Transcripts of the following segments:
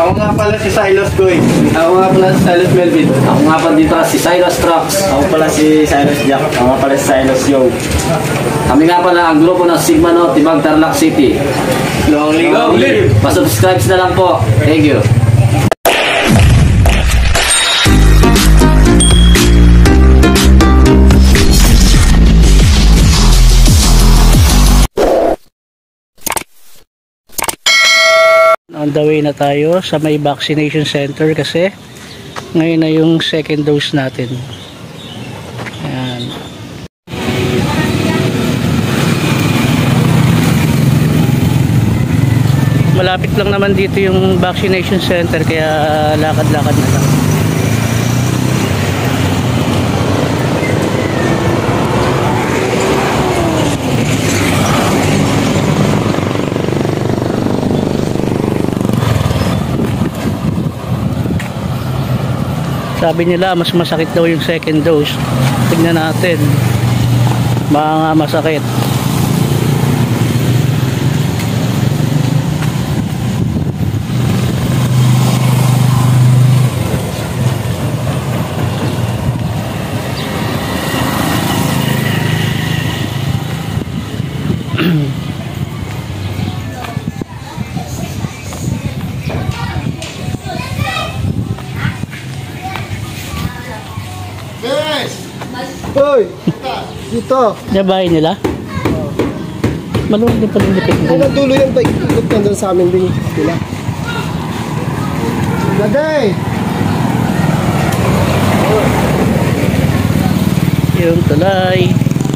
Ako nga pala si Silas Koy. Ako nga pala si Silas Melvin. Ako nga pala dito si Silas Trax. Ako pala si Silas Jack. Ako nga pala si Silas Yo. Kami nga pala ang grupo ng Sigma No Tibag Tarlac City. Long live! Pa-subscribe na lang po. Thank you. On the way na tayo sa may vaccination center kasi ngayon na yung second dose natin. Ayan. Malapit lang naman dito yung vaccination center kaya lakad-lakad na lang. Sabi nila mas masakit daw yung second dose. Tingnan natin. Baka nga masakit. Hoy! Dito! Yung bahay nila? Maluwag din pala nilipit Ay, nagdulo yan. Ikot nandun sa amin din. Sila. Gaday! yung tulay.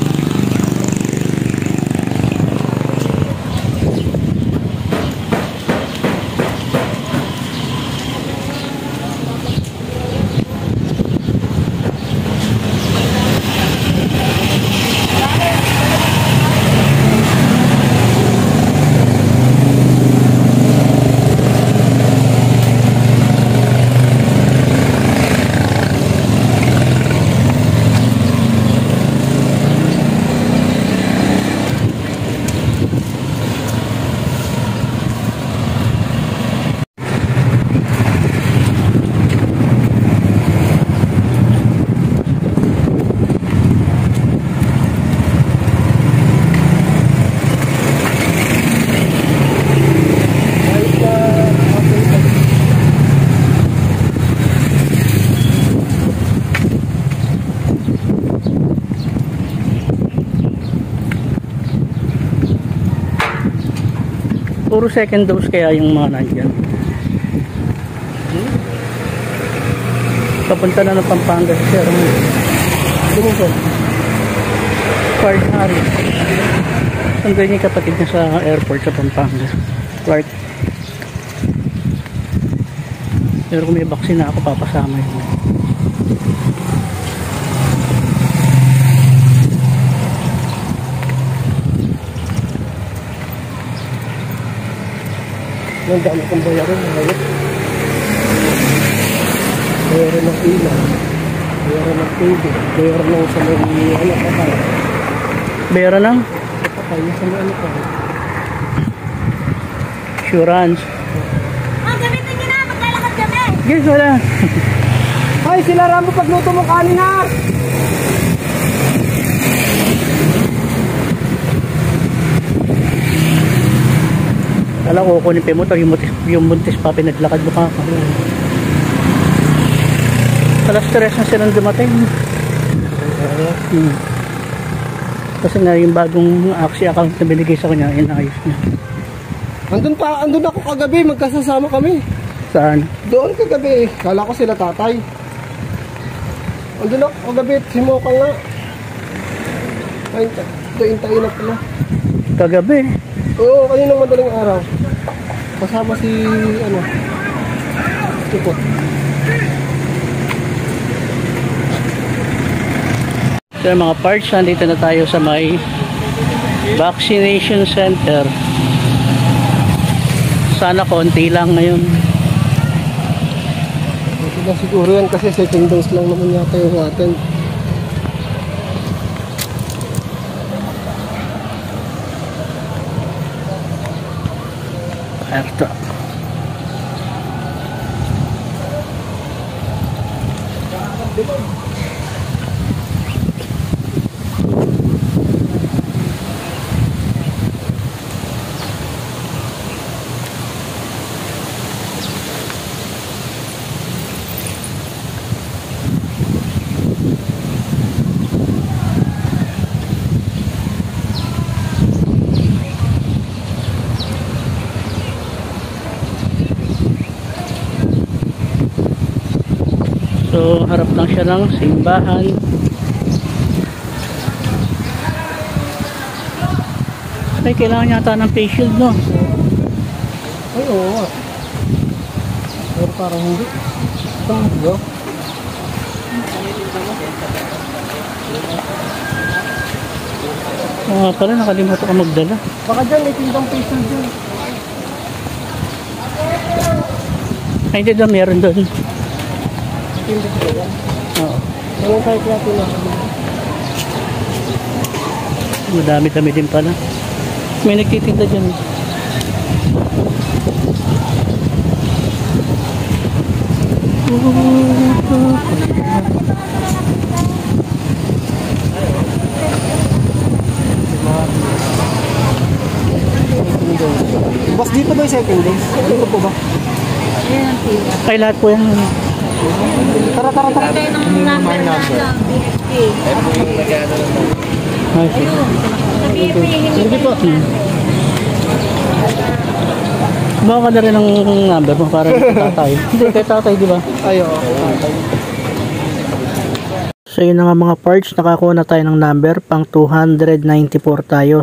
Puro second dose kaya yung mga nandyan. Papunta na ng Pampanga si Sir. Dumukot. Clark Harris. Sandun yung kapatid niya sa airport sa Pampanga. Clark. Pero kung may vaccine na ako, papasama yun. Ang dami kong bayaran. Bayaran ng ilan. Bayaran ng tubig. Bayaran ng sa may patay. Bayaran ng? Patay. Sa may patay. Insurance. Gamitin nyo na. Maglalakad kami. Yes, wala. Ay, sila Rambo, pagluto mo kanin ha! Alam ko, kunin pa yung motor, yung buntis pa, pinaglakad mo ka. Alas 3 na silang dumating. Kasi nga yung bagong Axie account na binigay sa kanya, inayos niya. Andun ako kagabi, magkasasama kami. Saan? Doon kagabi, kala ko sila tatay. Andun ako kagabi, si Moka nga. Ay, tayo na pala. Kagabi. Oo, kaninang madaling araw. Kasama si, Tuko. So mga parts, nandito na tayo sa may vaccination center. Sana konti lang ngayon. Ito na siguro yan kasi second dose lang naman yata yung atin. Erto. So harap lang siya ng simbahan. Ay, kailangan yata ng face shield, no? Ay, oo nga. Pero parang hindi. Itong go. Pala nakalimutan ka magdala. Baka dyan, may tindang facial dyan. Ay, hindi daw, meron doon. Tindang ko yan. Oo. Walang kahit natin na. Madami-dami din pala. May nagtitinda dyan. Boss, dito ba yung second days? Dito po ba? Ay, lahat po yan. Tara, tara, tara. Kayo ng number na lang. Ay, Sige po. Bawa ka na rin ng number mo para kay tatay. Hindi, kay tatay, di ba? Ay, oo. So yun na nga mga parts, nakakuha na tayo ng number, pang 294 tayo.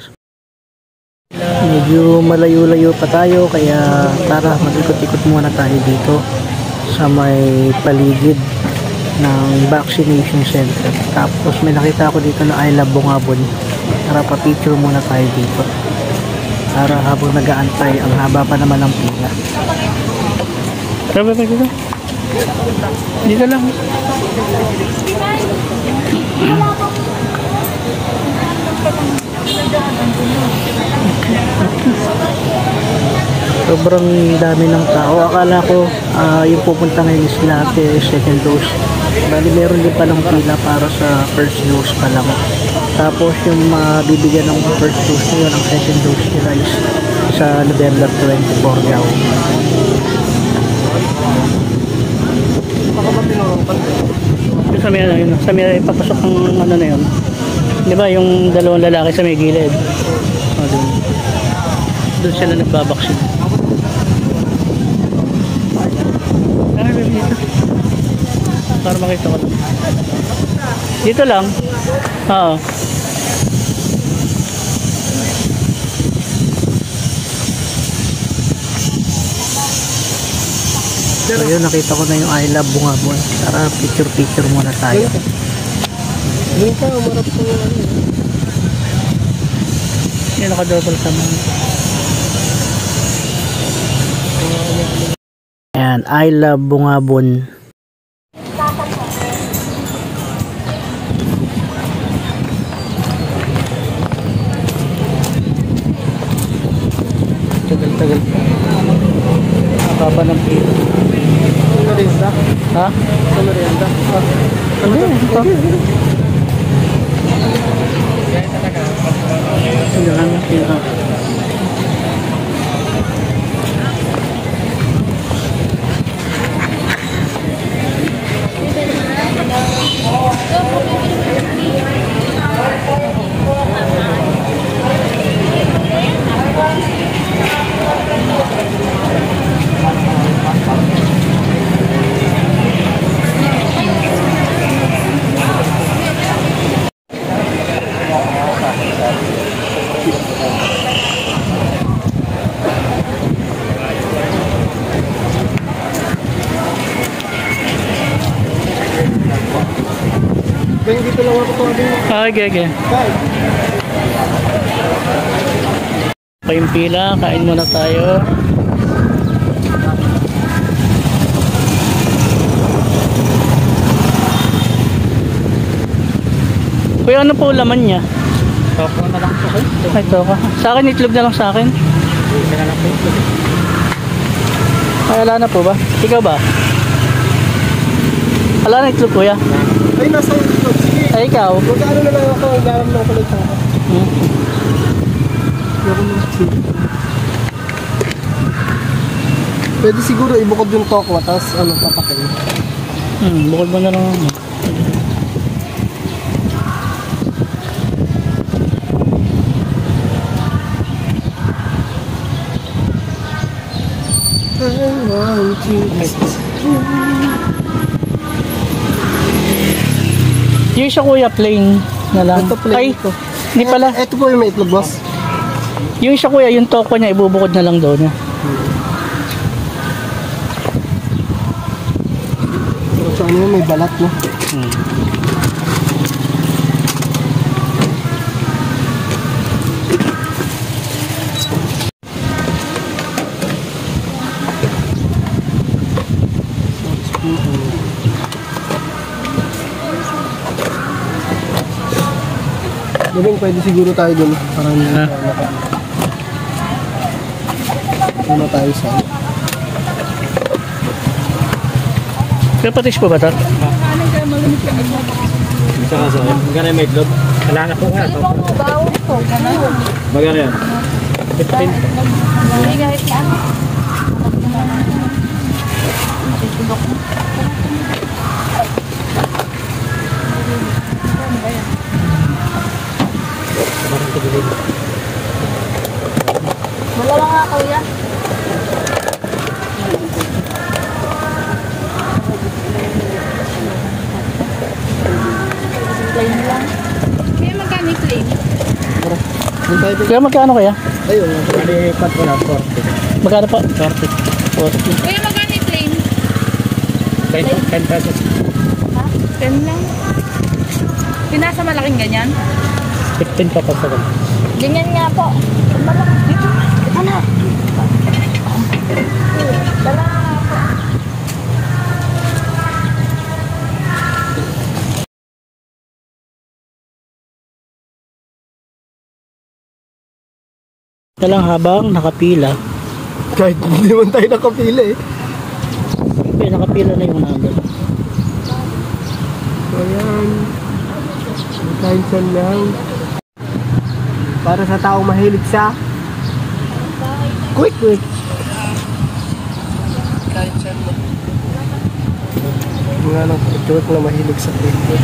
Medyo malayo-layo pa tayo, kaya tara mag-ikot-ikot muna tayo dito sa may paligid ng vaccination center. Tapos may nakita ako dito na I Love Bungabon. Tara pa-picture muna tayo dito. Para habang nag-aantay, ang haba pa naman ng pila. Tara ba dito? Dito lang. Sobrang dami ng tao. Akala ko yung pupunta ngayon is lahat second dose. Bali meron din palang pila para sa first dose pa lang. Tapos yung bibigyan ng first dose na yun, ang second dose nila is sa November 24 daw. Sa may ano yun, sa may papasok ng ano na yun. Di ba yung dalawang lalaki sa may gilid? O, doon sila nagbabaksin. Ano ba dito? Para makita ko lang. Dito lang. Oo. So yun, nakita ko na yung I Love Bungabon. Tara, picture muna tayo. Yung ka, marap ko yung ano. Yan, naka-double sa mga. Ayan, I Love Bungabon. Tagal-tagal pa. Nakapa ng pila. Ano rin sa? Ha? Ano rin sa? Ano yun? Ito. Ano lang yung pila. Ganyan dito lang ako tuwagin. Okay. Bye. Pa yung pila, kain muna tayo. Kuya, ano po laman niya? Toko na lang po kayo. Ay, ito ka. Sa akin, itlog na lang sa akin. Hindi na lang po. Ay, wala na po ba? Ikaw ba? Wala na itlog kuya. Ay, nasa itlog. Sige. Ay, ikaw. Magkano na lang ako ang garam ng kulit ako. Pwede siguro ibukod yung tokwa, tapos ano, papakin. Bukod mo na lang. Yung siya kuya, plain na lang. Ito plain Ay, ito. hindi pala. Ito po yung may itlog, boss. Yung siya kuya, yung toko niya, ibubukod na lang doon. So ano yun, may balat, no? Galing, pwede siguro tayo dun. Para hindi na muna tayo sa... Kaya patis po ba ito? Magkano may itlog? Wala na po nga. Magkano yan? 15. Dalawa nga kuya. Plain lang. Kaya magkano yung plain? Kaya magkano kaya? Ayun, Bali, 4 na, 40. Magkano pa? 40. Kaya magkano yung plain? 10 pesos. Ha? 10 lang. Pinasa malaking ganyan? 15 pa pa sa ganun. Ganyan nga po. Malaki. Dito. Ano? Dala nga po. Ito lang habang nakapila. kahit hindi man tayo nakapila eh. Okay, nakapila na yung number. So ayan. Attention lang. Para sa taong mahilig sa quick. Attention lang. Mga nang quick na mahilig sa quick.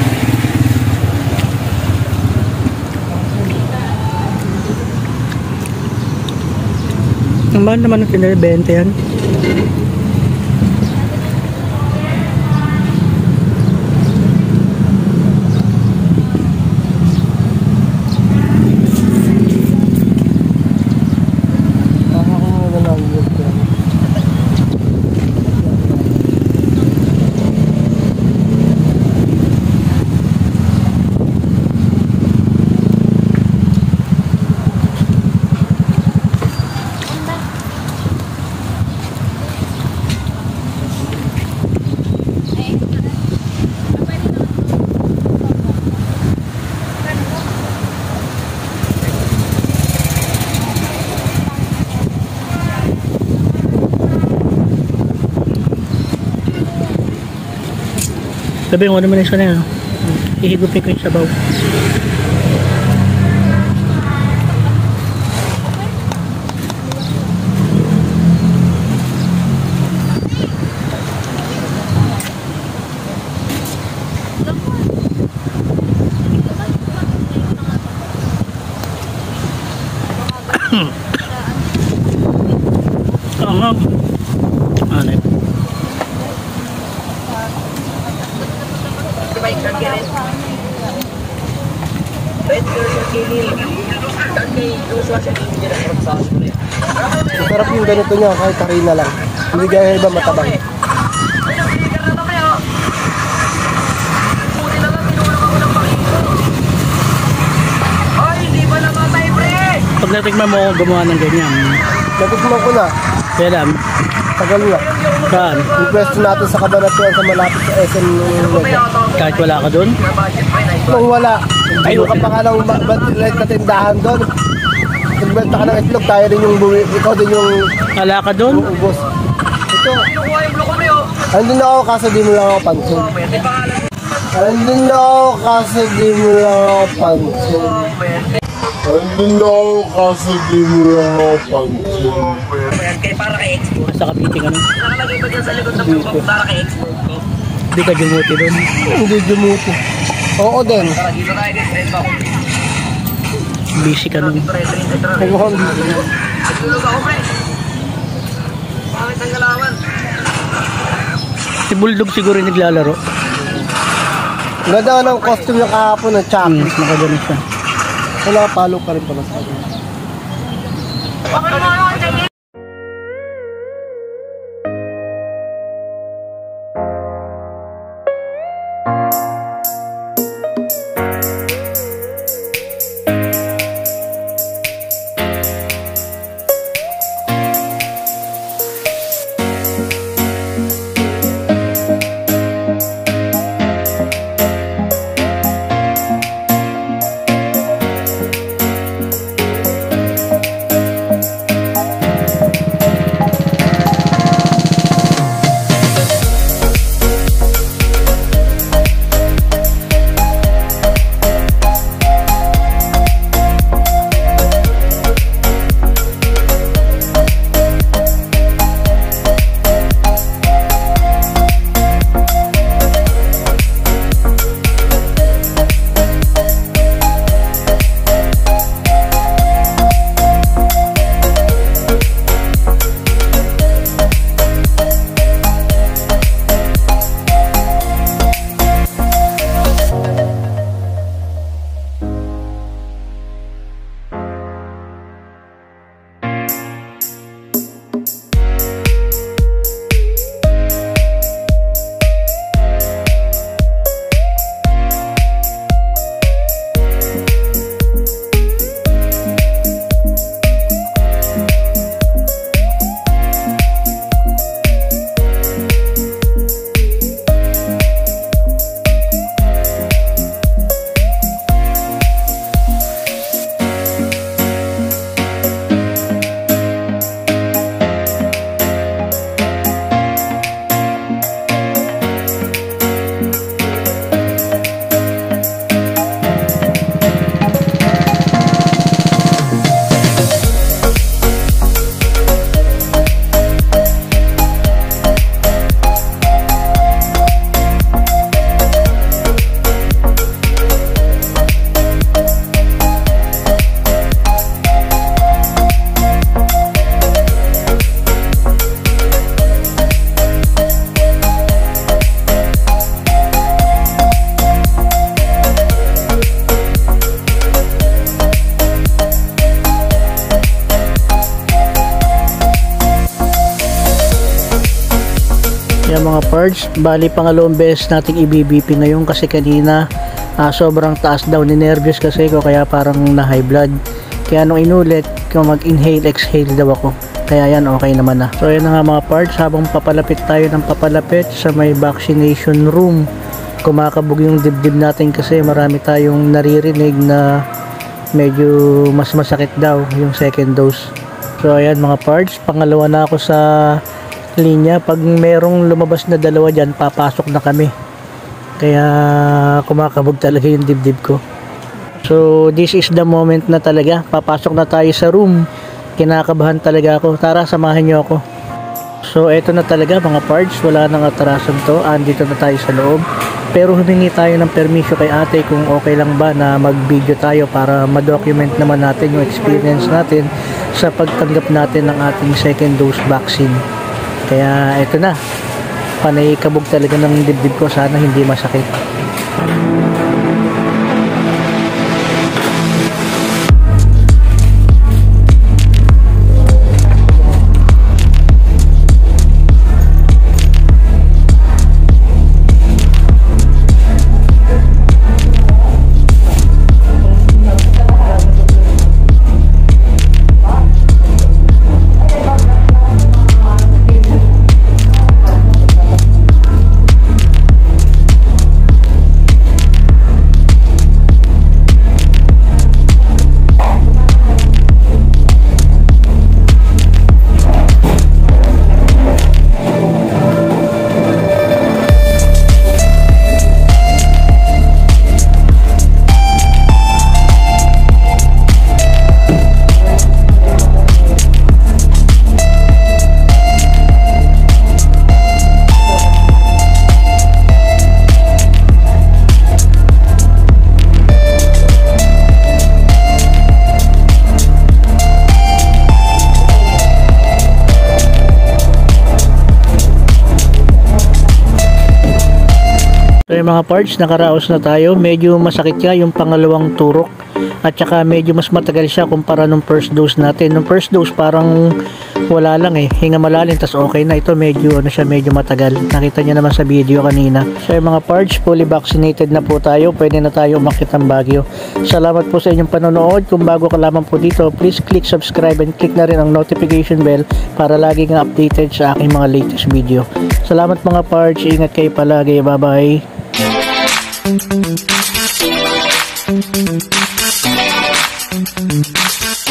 Ang mahal naman ng pinabenta yan. Sabi mo naman isa na yun. Ihigupin ko yung sabaw. Ano yun? Sarap yung ganito niya kahit harina lang. Hindi gaya iba matabang. Pag natikman mo ako gumawa ng ganyan. Natikman ko na. Kailan? Tagal na. Saan? Yung pwesto natin sa Cabanatuan sa malapit sa SM Mega. Kahit wala ka dun? Nung wala, ayun ka pa nga ng right na tindahan doon. Nagbenta ka ng itlog, tayo rin yung buwi. Ikaw din yung Wala ka dun? ubos. Ito. Andun ako kaso di mo lang ako pansin. Andun ako kaso di mo lang ako pansin. Andun ako kaso di mo lang ako pansin. Sa Cavite ka nun. Nakalagay ba dyan sa likod ng bubong para kay export ko? Hindi ka dumuti doon. Hindi dumuti. Oo din. Tara, dito tayo din. Friend ako. Busy ka nun. Ay, mukhang dito. Nagtulog ako, pre. Pangit ang galawan. Si Bulldog siguro yung naglalaro. Ganda nga ng costume yung kahapon ng Chucky. Nakagano siya. Wala, palo pa rin pala sa akin. Yan mga parts, bali pangalawang beses nating i-BBP ngayon kasi kanina sobrang taas daw, ninervyos kasi ko kaya parang na high blood. Kaya nung inulit, kung mag-inhale, exhale daw ako. Kaya yan, okay naman na. So yan na nga mga parts, habang papalapit tayo ng papalapit sa may vaccination room, kumakabog yung dibdib natin kasi marami tayong naririnig na medyo mas masakit daw yung second dose. So ayan mga parts, pangalawa na ako sa linya. Pag merong lumabas na dalawa dyan, papasok na kami. Kaya kumakabog talaga yung dibdib ko. So this is the moment na talaga, papasok na tayo sa room. Kinakabahan talaga ako. Tara, samahan nyo ako. So eto na talaga mga parts, wala nang atrasan to. Andito na tayo sa loob. Pero humingi tayo ng permisyo kay ate kung okay lang ba na mag-video tayo para ma-document naman natin yung experience natin sa pagtanggap natin ng ating second dose vaccine. Kaya eto na, panay kabog talaga ng dibdib ko, sana hindi masakit. So yung mga parts, nakaraos na tayo. Medyo masakit nga yung pangalawang turok. At saka medyo mas matagal siya kumpara nung first dose natin. Nung first dose parang wala lang eh. Hinga malalim tas okay na. Ito medyo medyo matagal. Nakita niyo naman sa video kanina. So yung mga parts, fully vaccinated na po tayo. Pwede na tayo umakyat ng Baguio. Salamat po sa inyong panonood. Kung bago ka lamang po dito, please click subscribe and click na rin ang notification bell para lagi kang updated sa aking mga latest video. Salamat mga parts. Ingat kayo palagi. Bye bye. Thank you.